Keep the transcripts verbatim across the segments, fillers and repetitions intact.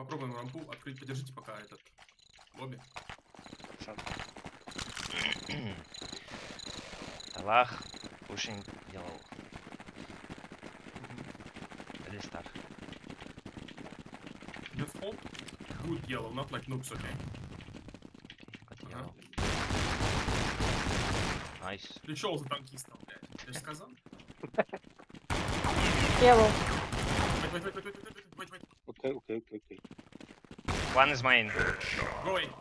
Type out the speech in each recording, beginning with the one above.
Попробуем рампу открыть. Подержите пока этот лобби. Талах, pushing yellow. Restart. Just hold. Good yellow, not like noobs, okay? Got Ага. yellow. Nice. Пришел за танкистом, блядь. Я же сказал. Yellow. Wait, wait, wait, wait, wait, wait, wait, wait. Окей, окей, окей, окей. One is main. Going.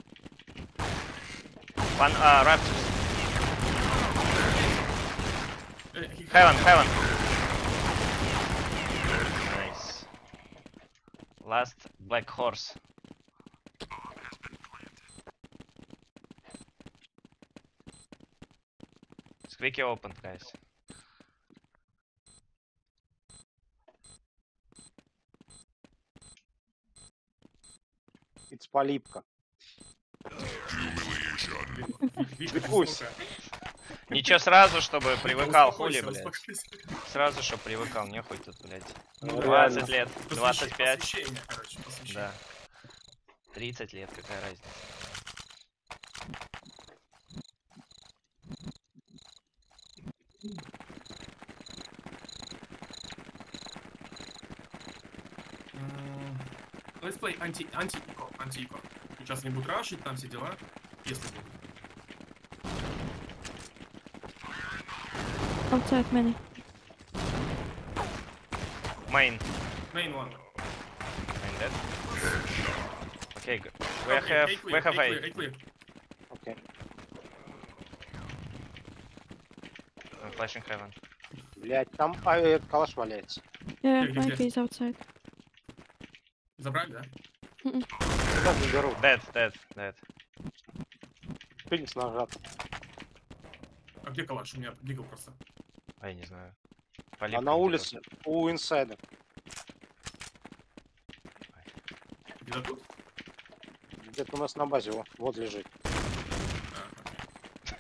One uh, raptors. Э, he- Heaven, heaven. Nice. Last black horse. Squeaky open, guys. It's полипка. Вика, Пусть. жестоко. Ничего сразу, чтобы привыкал, Успокойся, хули, блядь. успокойся. Сразу, чтобы привыкал, нехуй тут, блядь. Ну, двадцать реально. лет, двадцать пять, Посвящение, короче, посвящение. да. тридцать лет, какая разница. М, Let's play анти анти ико анти ико. Сейчас не будут рашить, там все дела. Если будут. Outside many. Main. Main one. Main dead. Okay, good. We Okay, have, A clear, we have A clear, eight. A clear. Окей. I'm flashing heaven. Блять, там а, э, калаш валяется. Yeah, Где, где, Mikey где? is outside. Забрали, да? Сейчас заберу. Dead, dead, dead. Феникс нажат. А где калаш? У меня дигл просто. А я не знаю. А Полипка на где-то. улице у инсайда. Где-то тут? Где-то у нас на базе, вот, вот лежит. А, окей.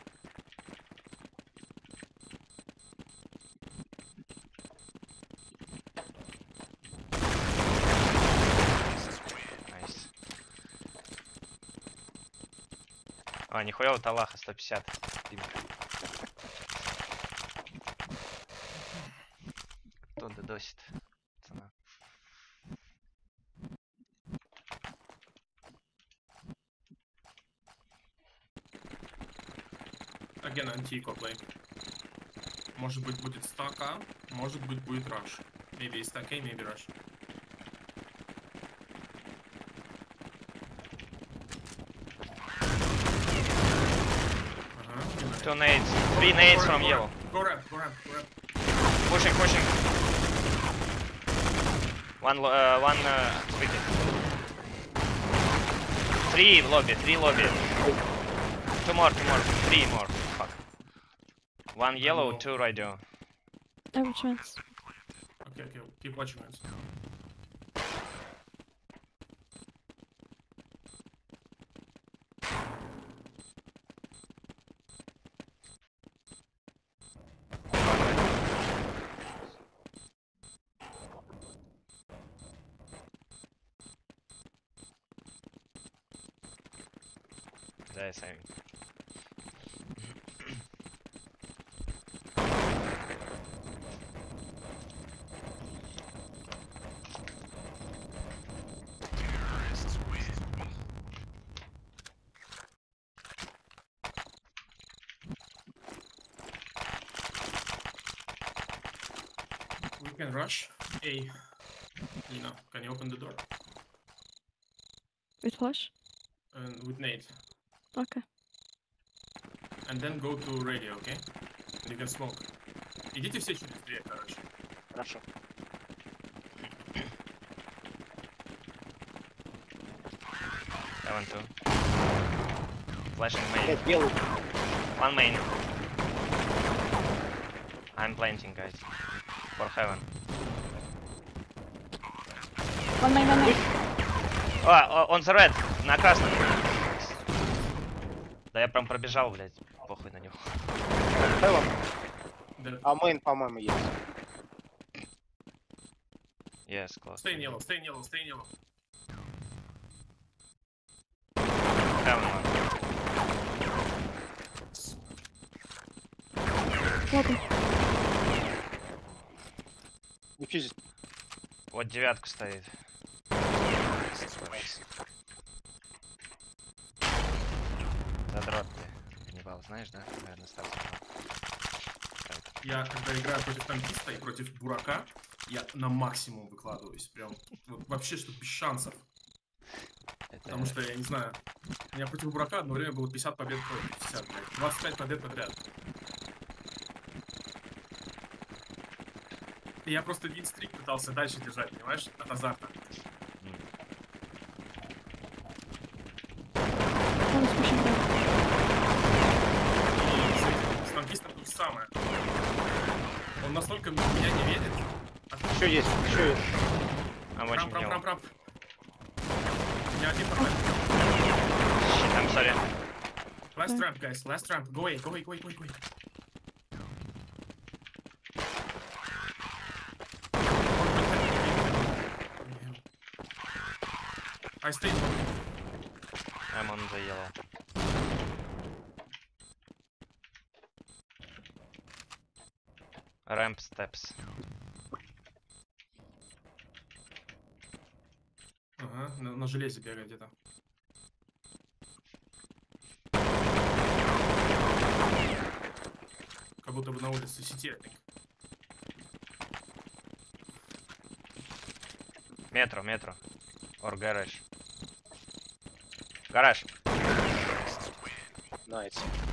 Найс. А, нихуя у Талаха сто пятьдесят. Пинг. Кто додосит? Пацана. Again, анти-ико play. Может быть будет стака, может быть будет раш. Maybe stack A, maybe rush. Ага. Two nades. Three nades from yellow. Go ramp, go ramp, go ramp. Pushing, pushing. One, lo- uh, one, uh, squeaky. Three lobby, three lobby. Two more, two more, three more. Fuck. One yellow, know. two radio. Every chance. Okay, okay, keep watching us. Да, сами. We can rush A. Lina, can you open the door? With flash? And with nade. Okay. And then go to radio, okay? And you can smoke. Идите все через дверь, короче. Хорошо. Seven two. Flashing main. Блять, белый. One main. I'm planting, guys. For heaven. One main, one main. А, он за red, на красном. Да я прям пробежал, блядь. Похуй на него. Heaven. Dead. А мейн, по-моему, есть. Yes, close. Stay in yellow, stay in yellow, stay in yellow. Heaven one. Вот он. Дефьюзит. Вот девятку стоит. Задрот ты. Ебал, знаешь, да? Наверное, ставь. Я, когда играю против танкиста и против бурака, я на максимум выкладываюсь. Прям вот, вообще, что без шансов. Это... Потому что, я не знаю, у меня против бурака одно время было пятьдесят побед против пятьдесят, блядь. двадцать пять побед подряд. И я просто винстрик пытался дальше держать, понимаешь, от азарта. Он is pushing down. И с, с танкистом то же самое. Он настолько в меня не верит. А Еще есть, еще есть. I'm Прам, watching прам, you. прам, прам. У меня один попал. Shit, I'm sorry. Last ramp, guys, last ramp. Go away, go away, go away, go away, go away. I stayed. I'm on the yellow. Ramp steps. Ага, на, на железе бегает где-то. Как будто бы на улице сети. Метро, метро. Or garage. Гараж. Найс.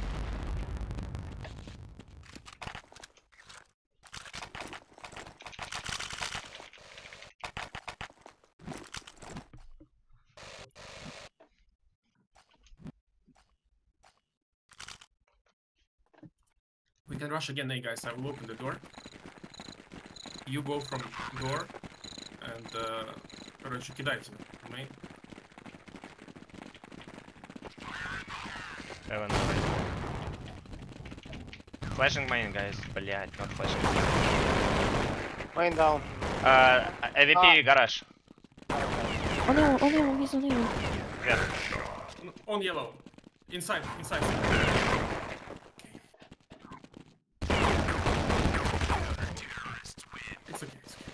We can rush again, hey guys. I will open the door. You go from door and, uh, короче, кидайте. Main. Heaven away. Flashing main, guys. Блять, not flashing. Мейн даун. Uh, A V P гараж. On yellow, on yellow, he's on yellow. Вверх. On yellow. Inside, inside. It's okay, it's okay.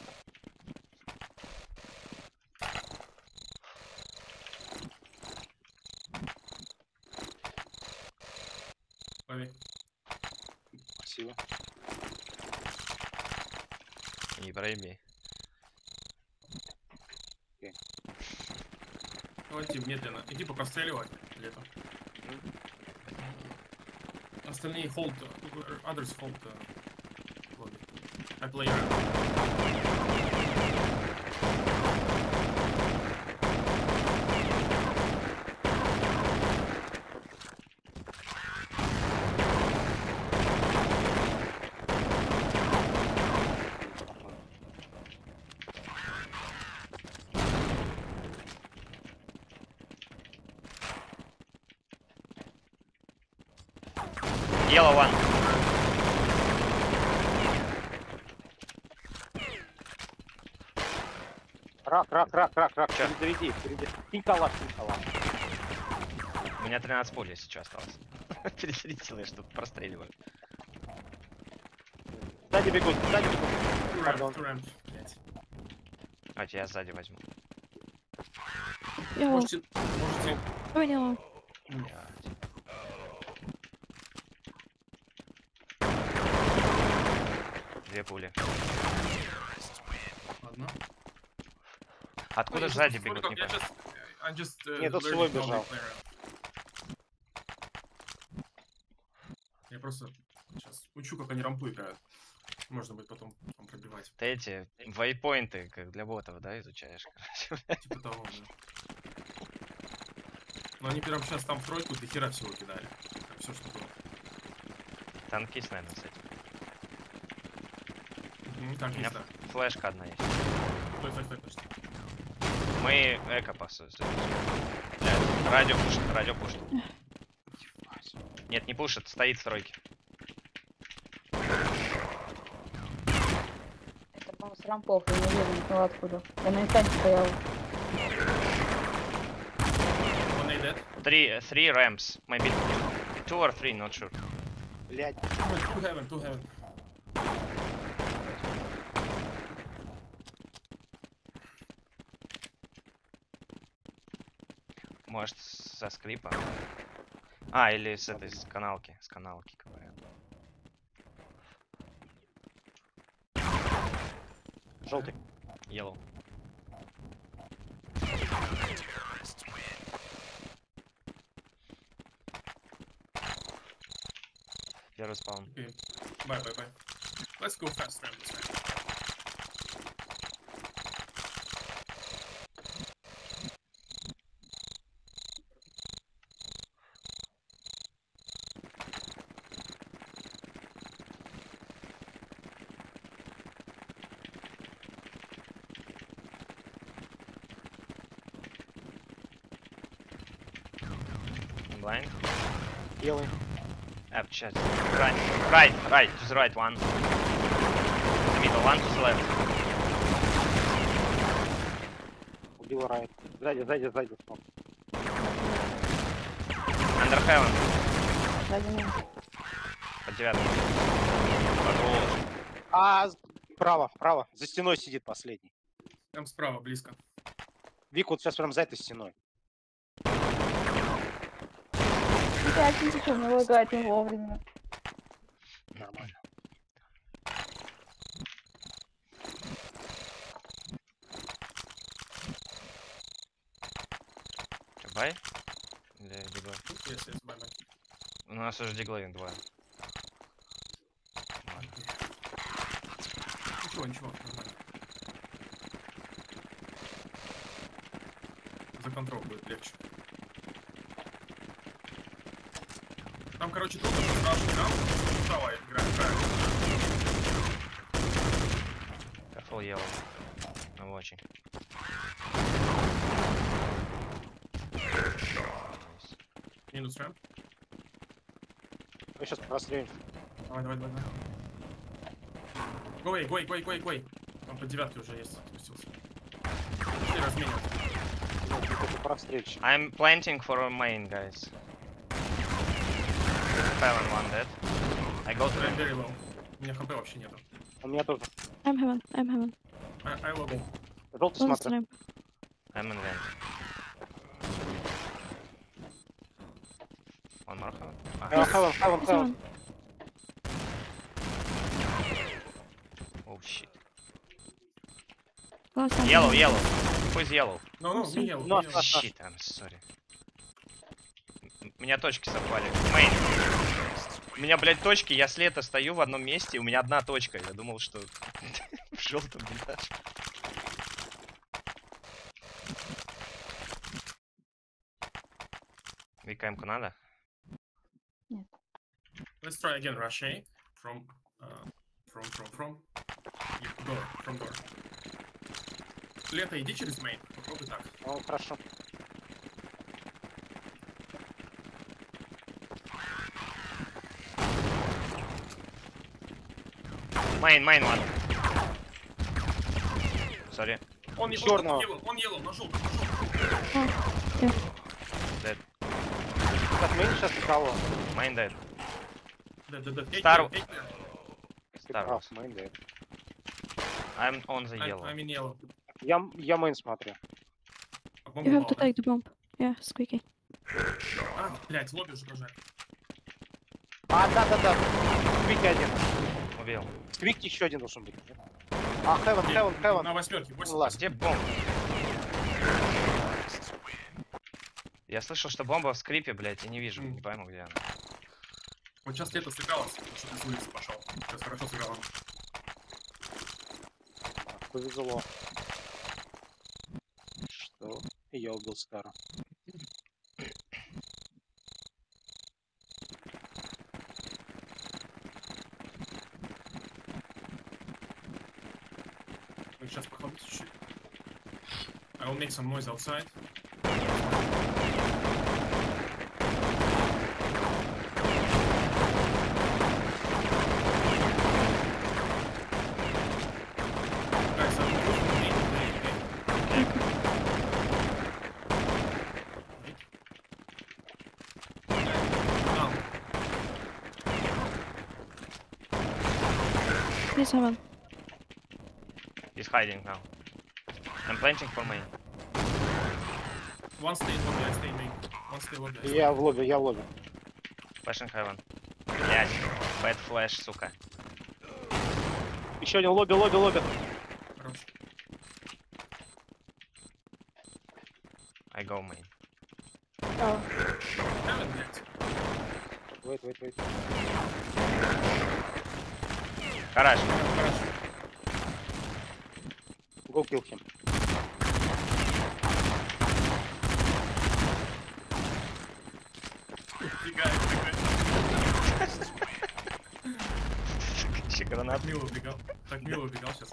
Лови. Спасибо. Не проеби. Давайте медленно. Иди попростреливать где-то. Остальные hold, uh, others hold. Uh, lobby. I play around. Yellow one. Рак, рак, рак, рак, рак. Чё? Впереди, впереди. Кинь калаш, кинь калаш. У меня тринадцать пуль, если что, осталось. Перехилителые, чтобы простреливали. Сзади бегут, сзади бегут. Two ramp, Pardon. two ramp. Блядь. Давайте я сзади возьму. Yellow, Можете, можете. oh yellow. Блядь. Две пули. Ладно. Откуда Ну, я сзади just- бегут, только- не я понял. just- I just, uh, Нет, тут learning свой how they бежал. play around. Я просто сейчас учу, как они рампу играют. Можно будет потом там пробивать. Ты эти вейпоинты, как для ботов, да, изучаешь, короче. Типа того, да. Но они прям сейчас там в тройку до хера всего кидали. Все, что было. Танкист, наверное, с этим. Мгм, Так, У не меня знаю. флешка одна есть. Стой, стой, стой, точно. Мы эко пасуем. Блядь, радио пушит, радио пушит. Нет, не пушит, стоит в стройке. Это, по-моему, с рампов, я не уверен, ну откуда. Я на инстанте стоял. One A dead. Three, three ramps, maybe two or three, not sure. Блядь. Two heaven, two heaven. Может, со скрипа? А, или с этой, с каналки, с каналки, говорят. Желтый. Yellow. Первый спаун. Okay. Bye, bye, bye. Let's go fast ramp this time. Blind. Белый. F chat. Right, right, right, to the right one. The middle one, to the left. Убил Райт. Сзади, сзади, сзади. Стоп. Under heaven. Сзади меня. По девятому. Хорош. А, вправо, вправо. За стеной сидит последний. Там справа, близко. Вик, вот сейчас прям за этой стеной. Пять тысяч, у него играть не вовремя. Нормально. Бай? Или диглы? Yes, yes, bye, bye. У нас уже диглы двое. Ладно. Ничего, ничего, нормально. За контроль будет легче. Там, короче, тут уже страшный раунд, справа играет правильно. Careful yellow. I'm watching. Минус рэмп. Мы сейчас прострелим. Давай, давай, давай. Гой, гой, гой, гой, гой. Там по девятке уже есть, спустился. Пошли разменивать. Ну, это прострельщик. I'm planting for a main, guys. Heaven one dead. I go to Very, him. very low. У меня хп вообще нету. У меня тоже. I'm heaven, I'm heaven. I, I low. Желтый Last смотрю. ramp. I'm in vent. One more heaven. Ah, Э, Хелен, Хелен, He's Хелен. heaven. oh shit. Last ramp. Yellow, yellow. Who's yellow? No, no, Все. не yellow, Ну, не yellow. а- Shit, I'm sorry. М- Меня точки совпали. Main. У меня, блядь, точки, я с лета стою в одном месте, и у меня одна точка. Я думал, что в желтом блядь. ВКМ-ку надо? Let's try again, rush A. From, uh, from, from, from. Yeah, door, from door. Лето, иди через main. Попробуй так. Ну, хорошо. Main, main one. Sorry. Он, Чёрного. он yellow, он yellow, на желтом, на желтом. Dead. Так, мы сейчас никого. Main dead. Да, да, да. Eight Star- clear, eight clear. Ты Star прав, Wars. мейн, да. I'm on the I'm, yellow. I'm in yellow. Я, я мейн смотрю. А You бомба have to упала, take the bomb. Yeah, squeaky. да? А, блядь, лобби уже прожали. А, да-да-да. Сквик один. Убил. Сквик еще один должен быть. А, Хевен, Хевен, Хевен. На восьмерке, восемь. Ладно. Где бомба? Я слышал, что бомба в скрипе, блядь, и не вижу, М. не пойму, где она. Вот сейчас лето сыгралось, что ты с улицы пошел. Сейчас хорошо сыграла. Повезло. Что? Я убил Скара. Вы сейчас походите чуть-чуть. I will make some noise outside. Guys, I'm moving main, main, main. He's heaven. He's hiding now. I'm planting for main. One stay in lobby, I stay in main. One stay lobby, I stay. Я в лобби, я в лобби. Flashing heaven. Блять. Bad flash, сука. Еще один лобби, лобби, лобби. Хорош. I go main. Справа. Heaven, блядь. Wait, wait, wait. Хорош. Хорош. Go kill him. Убегает, убегает. Еще гранат. Так мило убегал. Так мило убегал сейчас.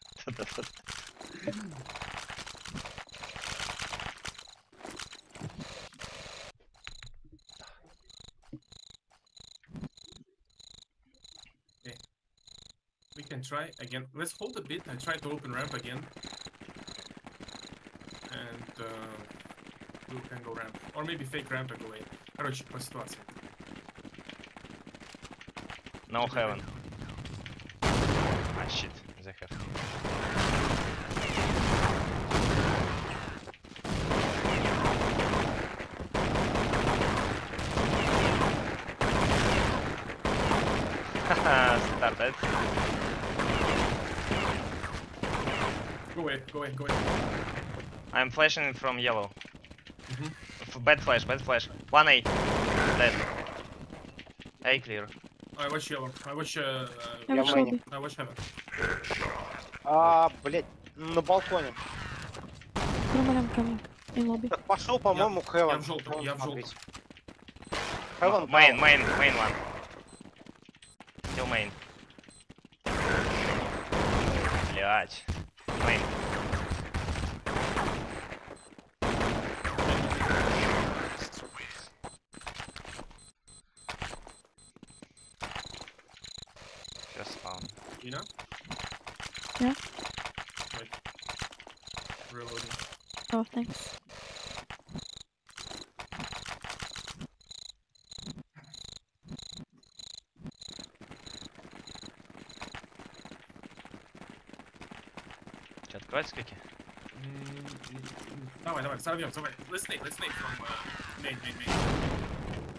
We can try again. Let's hold a bit. I try to open ramp again. And uh, we can go ramp. Or maybe fake ramp and go in. Короче, по ситуации. No heaven. Ah shit, they have. Haha, started. Go away, go away, go away. I'm flashing from yellow. Mhm. F- Bad flash, bad flash. One A. Dead. A clear. I watch yellow. I watch. Uh, I Я watch в мейне. lobby. I watch heaven. А, блядь, на балконе. Normal, I'm coming. In lobby. Так пошел, по-моему, Heaven. я в желтом, Heaven я в смотреть. желтом. Heaven, Main, down. main, main one. Still main. Блять. Main. Just spawn. You know? Yeah. Wait. Reloading. Oh, thanks. Че, открывать скики? М, Давай, давай, взорвем, взорвем. Let's nade, let's nade from uh, main, main, main.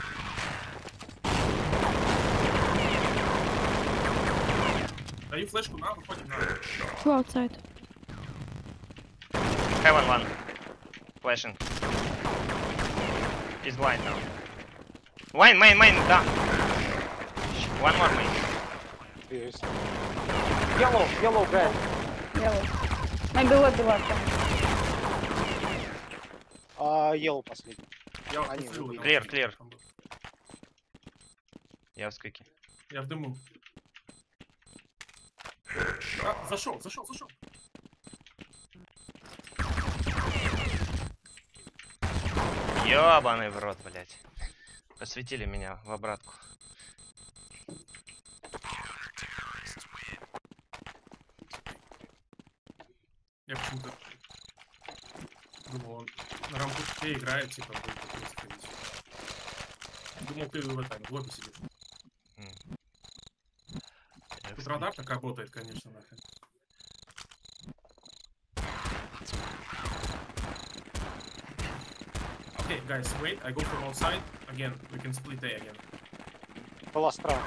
Даю флешку на, выходим на. Two outside. Heaven one. Flashing. He's blind now. Main, main, main, да. Shit, one more main. Yes. Yellow, yellow, guy. Yellow. Maybe lobby left. А, yellow последний. Я Они посмотрю, выбили. там Clear, что-то clear. там было. Я в скики. Я в дыму. А, зашел, зашел, зашел. Ёбаный в рот, блять. Посветили меня в обратку. Я почему-то думал, он на рамку Т играет, типа, будет такой заходить. Думал, ты в этом, в лобби сидишь. Я в Тут скики. радар так работает, конечно, нахрен. Okay, guys, wait, I go from outside. Again, we can split A again. Была справа.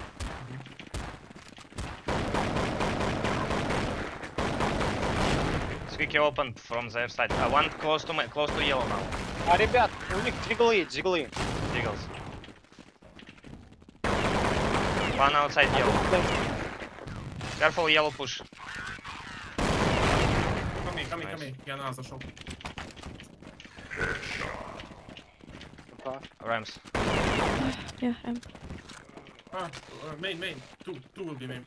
Скики opened from their side. Uh, one close to ma close to yellow now. А, ребят, у них диглы, диглы. Eagles. One outside yellow. Careful yellow push. Come here, come here, come Nice. here. Я на А зашел. Да. Rams. Yeah, I'm. А, uh, main, main. Two, two will be main.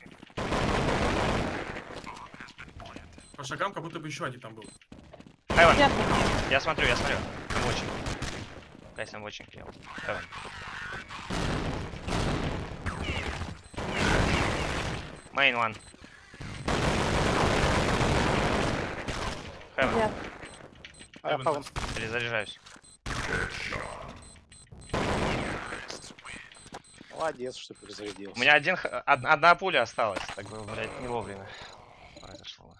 По шагам, как будто бы еще один там был. Heaven. Yes. Я смотрю, я смотрю. I'm watching. Guys, I'm watching yellow. Heaven. Main one. Heaven. Yes. А, я Heaven Heaven. last. Перезаряжаюсь. Молодец, что У перезарядился. меня один, х- од- одна пуля осталась. Так бы, блядь, не вовремя произошло.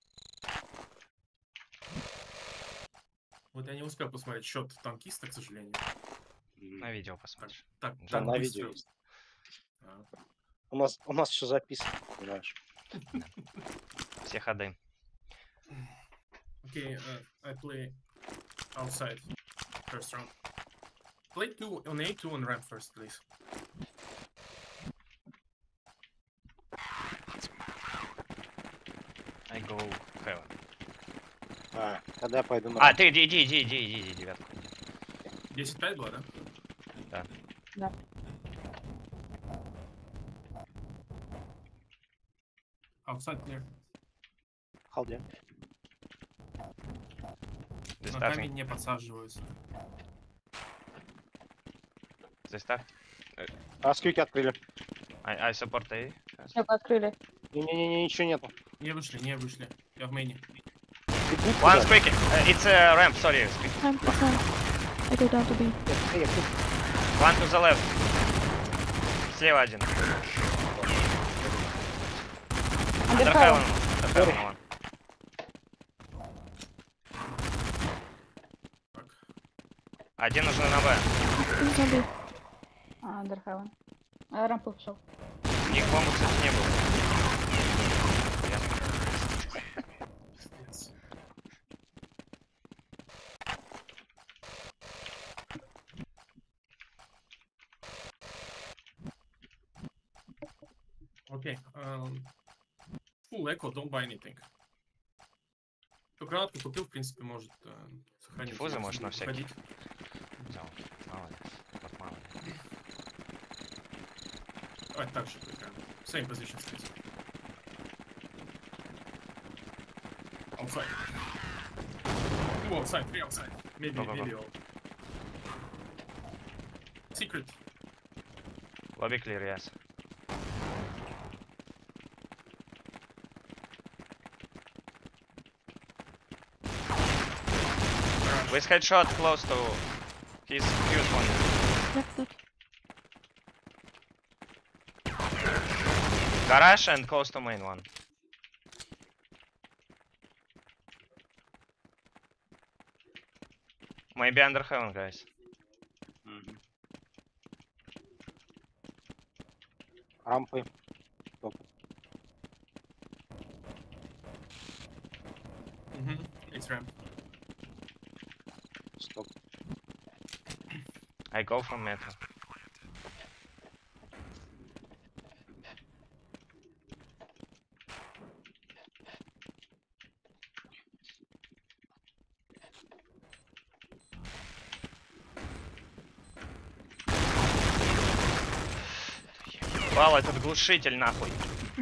Вот я не успел посмотреть счет танкиста, к сожалению. М, На видео Так, посмотришь. так, Да, так на быстро. видео есть. А, У нас, у нас все записано, понимаешь. Все ходы. Okay, uh, I play outside first round. Play two on A, two on ramp first, please. I go heaven. А, тогда я пойду на... А, ты иди, иди, иди, иди, иди, иди, девятку. десять пять было, да? Да. Да. Outside clear. Халде. They На камень starting. не подсаживаются. They start. А скюки открыли. I, I support A. Все, открыли. Не-не-не, ничего нету. Не вышли, не вышли. Я в мейне. Бегут One туда. squeaking. Uh, it's a ramp, sorry. Squeaking. Ramp, it's ramp. I go down to B. Эй, эй, эй. One to the left. Слева один. Under Undercover. heaven. Under heaven one. Так. Один уже на Б. He's on B. А, Андерхевен. А, рампу пошел. Их бомбы, кстати, не было. Пиздец. Окей. эм, Full echo, don't buy anything. Кто гранатку купил, в принципе, может э, сохранить. Диффузы если может на будет всякий. выходить. Взял. Молодец. Вот молодец. Давай так же поиграем. Same position, кстати. Outside. Two outside, three outside. Maybe, Go, go, go. maybe all. Secret. Lobby clear, yes. With headshot close to his fuse one. Left, left. Garage and close to main one. Maybe under heaven, guys. Мгм. Рампы. Mm-hmm. It's ramp. Стоп. I go from metro. Вау, этот глушитель нахуй.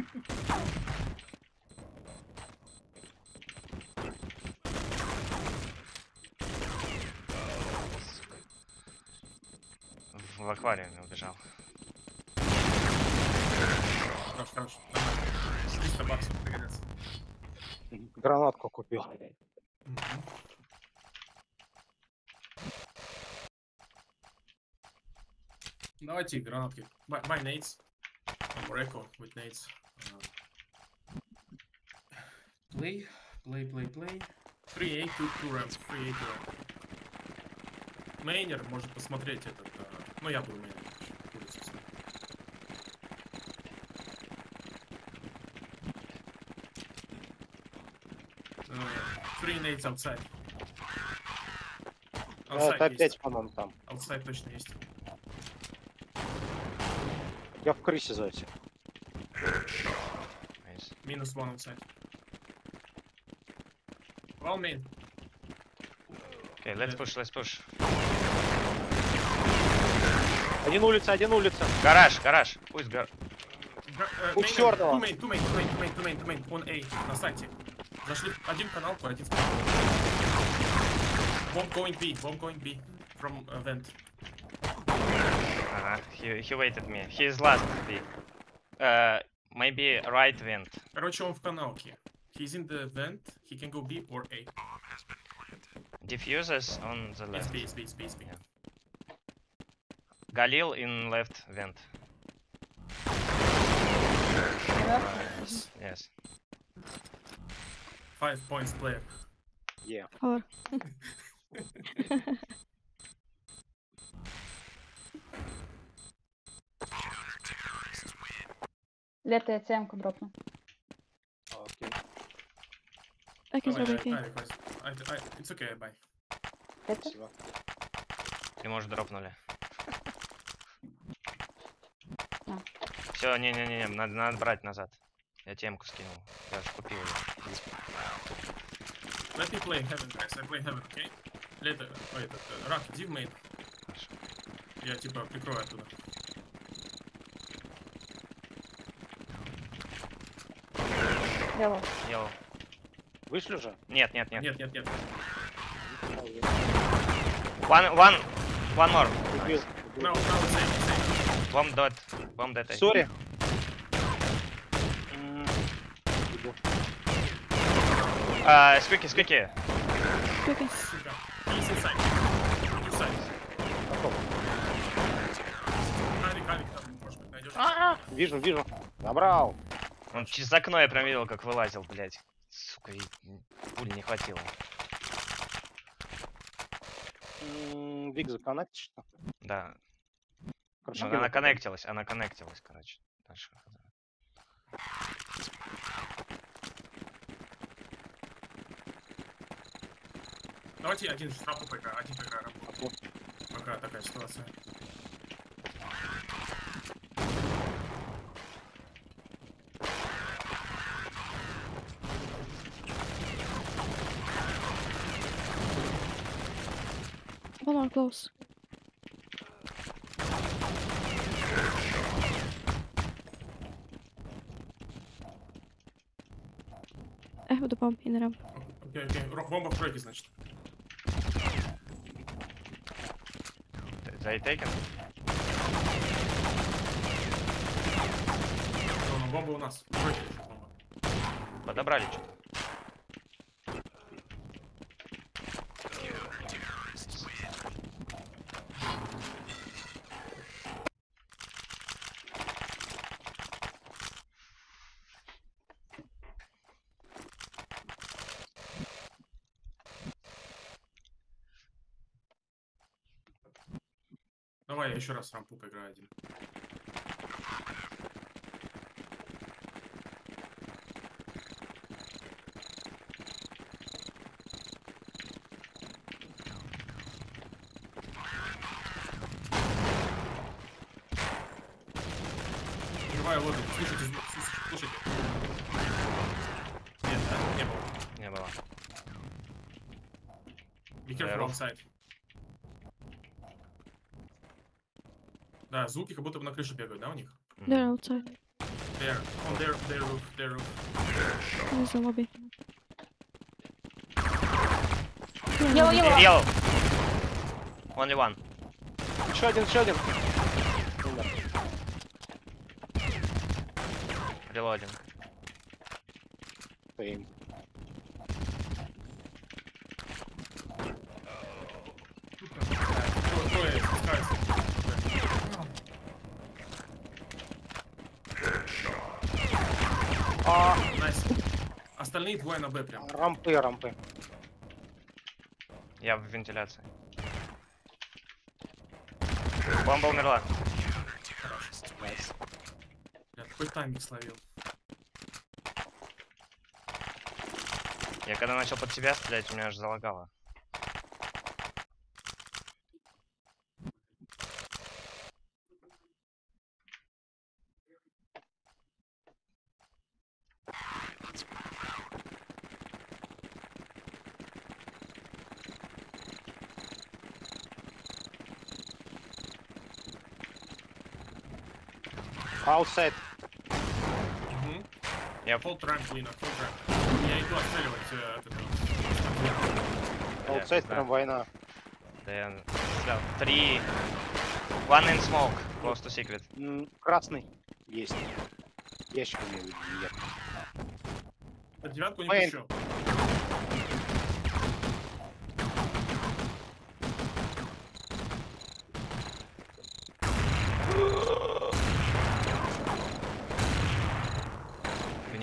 В аквариуме убежал. Хорош, хорош. Нормально. триста баксов пригодится. Гранатку купил. Мгм. Давайте гранатки. Buy, buy nades. Or echo with nades. Uh, Play, play, play, play. three A, two, two ramp. three A, two ramp. Мейнер может посмотреть этот. э, Ну, я буду мейнер. Будет, собственно. Э, Three nades outside. Outside Это есть. опять, по-моему, там. Outside точно есть. Я в крысе зайти. Nice. Минус one outside. One main. Okay, let's push, let's push. Один улица, один улица. Гараж, гараж. Пусть гар... Га- э, У main, чёрного. two main, two main, two main, two main, two main, two main. Он A на сайте. Зашли один в каналку, один в канал. Bomb going B, bomb going B. From uh, vent. Ага, he, he waited me. He is last B. Uh, maybe right vent. Короче, он в каналке. He's in the vent. He can go B or A. Diffusers on the It's left. B, it's B, it's B, it's B. Yeah. Galil in left vent. Nice. Yes. Five points player. Yeah. Four. Лето я цемку дропну. Окей. I can Давай, throw I, B K. I request. I, I, it's okay, bye. Лето? Спасибо. Ты, может, дропнули. А. Все, не-не-не, надо, надо брать назад. Я темку скинул. Я же купил ее. Let me play heaven, guys. I play heaven, okay? Лето, ой, этот, э, рак, иди в мейн. Хорошо. Я типа прикрою оттуда. Дело. Yellow. Вышли уже? Нет, нет, нет. Нет, нет, нет. One, one, one more. Убил. Now, now it's safe, it's safe. Bomb dead. Bomb dead. Сори. А, сквики, сквики. Quickly. Сука. He's inside. Two sides. Алик, Алик, там, может быть, найдешь. Вижу, вижу. Забрал. Он через окно я прям видел, как вылазил, блядь. Сука, и пуль не хватило. М, Вик, законнектишь что? Да. Короче, Ну, белый она потом. коннектилась, она коннектилась, короче. Дальше. Давайте один штрафу пока, один пока работает. Пока такая ситуация. One more close. I have the bomb in the ramp. Окей, окей. Ро- Бомба в тройке, значит. They taken? Ну, ну, бомба у нас. В тройке еще бомба. Подобрали что-то. Давай я еще раз рампу поиграю один. Живая лобби. Слушайте, звук, слушайте, слушайте. Нет, да, не было. Не было. Be careful Здоров. outside. Да, звуки как будто бы на крыше бегают, да, у них? They're outside. There, on their, their roof, their roof. There's a lobby. Йело, йело. Yellow. Only one. Еще один, еще один. Умер. Reloading. Стоим. Трое- Трое спускаются. А, Найс. Остальные двое на Б прям. рампы, рампы. Я в вентиляции. Бомба умерла. Найс. Бля, какой тайминг словил. Я когда начал под себя стрелять, у меня аж залагало. Аутсайд. Угу. Я Full rank winner, full rank. Я иду отстреливать э, от этого. Аутсайд знаю. прям война. Да я стрелял. Три. One in smoke. Close to secret. М, Красный. Есть. Ящик у меня видно, нет. Под девятку не Мейн. пущу.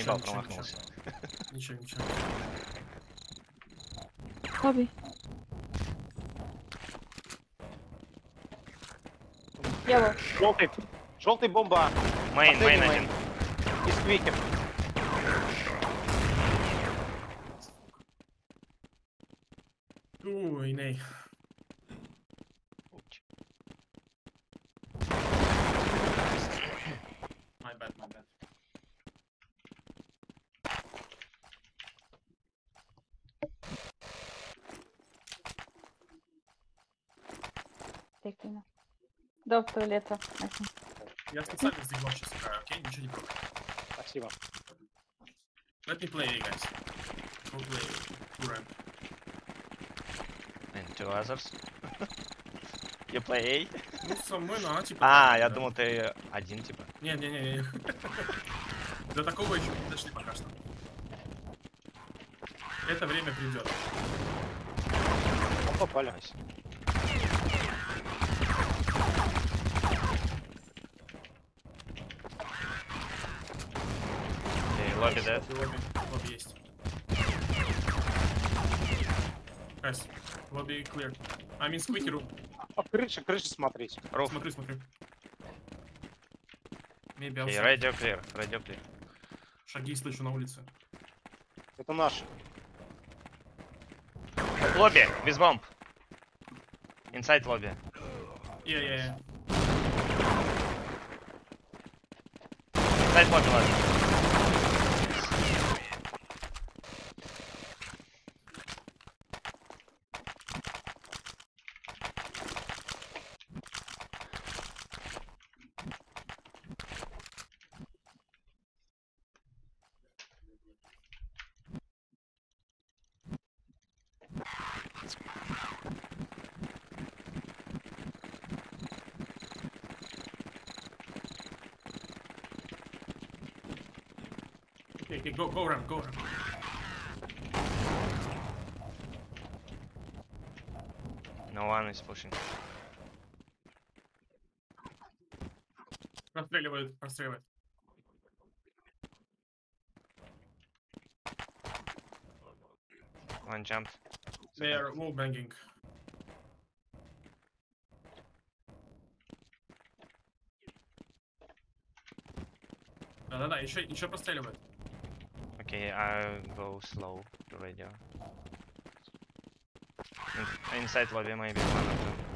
ебал, ничего, промахнулся. Ничего, ничего. Лобби. Yellow. Желтый. Желтый бомба. Мейн, Последний мейн мейн. один. И сквикер. Ой, ней. My bad, my bad. Прикольно. До туалета. Окей. Я специально сдвигал сейчас играю, окей? Ничего не трогай. Спасибо. Let me play, guys. Go play. Two ramp. And two others. You play A? Ну, со мной на, типа... А, да, я да. думал, ты один, типа. Не-не-не. До такого еще не дошли пока что. Это время придет. Ну, попали. Nice. Окей, лобби, да? Лобби, лобби есть. Guys, лобби clear. I mean, squeaky room. А крыша, крыша смотрите. Руф. Смотрю, смотрю. Maybe Окей, outside. радио клир, радио клир. Шаги слышу на улице. Это наш. Лобби, без бомб. Инсайд лобби. Я-я-я. Инсайд лобби, ладно. Okay, okay, go, go ramp, go ramp. No one is pushing. Простреливают, простреливают. One jumped. They are wall banging. Да-да-да, еще, еще простреливают. Okay, I'll go slow to radio. In inside lobby maybe one or two.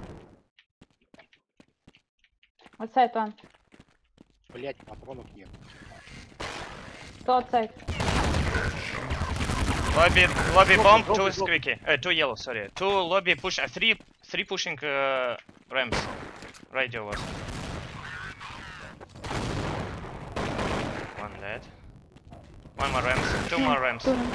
Outside one. Блять, патронов нет. Two outside. Lobby, lobby bomb, Drop, two drop, drop. squeaky. Uh, two yellow, sorry. Two lobby push, uh, three, three pushing uh, ramps. Radio was. One dead. One more ramps, two more ramps. Two ramp.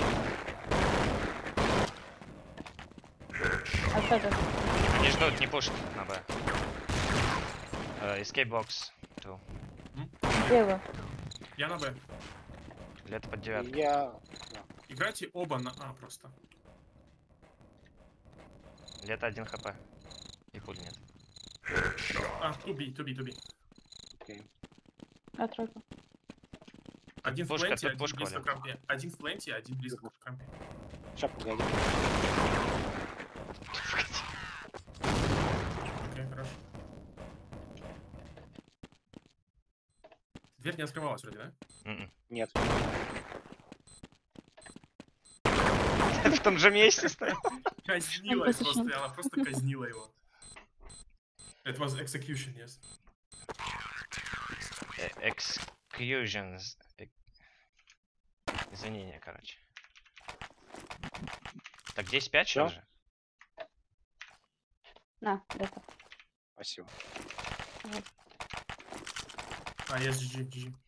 Outside one. Они ждут, не пушат на Б. Uh, escape box, two. Yellow. Я на Б. Где-то под девяткой. Я... да. Играйте оба на А просто. Где-то один хп. И пуль нет. А, two B, two B, two B. Окей. Я тройку. Один в Пушка, пленте, тут один пушка, близко Оля. к рампе. Один в пленте, один близко к рампе. Сейчас, погоди. Окей, хорошо. Дверь не открывалась вроде, да? Мгм. Нет. В том же месте стоит. Казнила Position. просто, она просто казнила его. It was execution, yes. Э, Executions. Э, Извинения, короче. Так, десять пять Всё? сейчас же? На, где-то. Спасибо. А, yes, джи джи, джи джи.